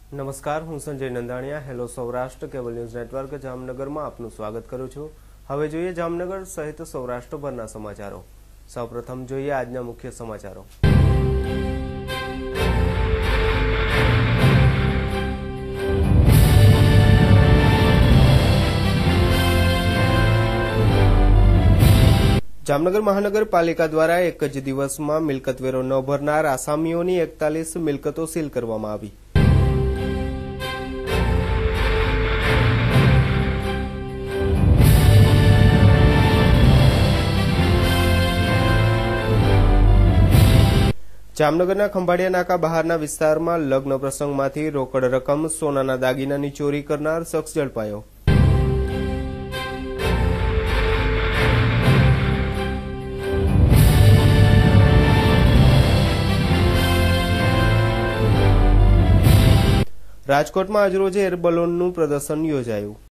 નમસ્કાર, હું Sanjay Nandaniya. Hello Saurashtra cable news network જામનગરમાં આપનું સ્વાગત કરું છું. હવે જોઈએ જામનગર સહિત સૌરાષ્ટ્રભરના સમાચારો. સૌપ્રથમ જોઈએ આજના મુખ્ય સમાચારો. જામનગર મહાનગરપાલિકા દ્વારા એક જ દિવસમાં મિલકતવેરો ન ભરનાર આસામીઓની 41 મિલકતો સીલ કરવામાં આવી. જામનગરના ખંભાળિયા નાકા બહારના વિસ્તારમાં લગ્ન પ્રસંગમાંથી રોકડ રકમ, સોનાના દાગીનાની ચોરી કરનાર શખ્સ ઝડપાયો. રાજકોટમાં આજરોજ એર બલૂનનું પ્રદર્શન યોજાયું.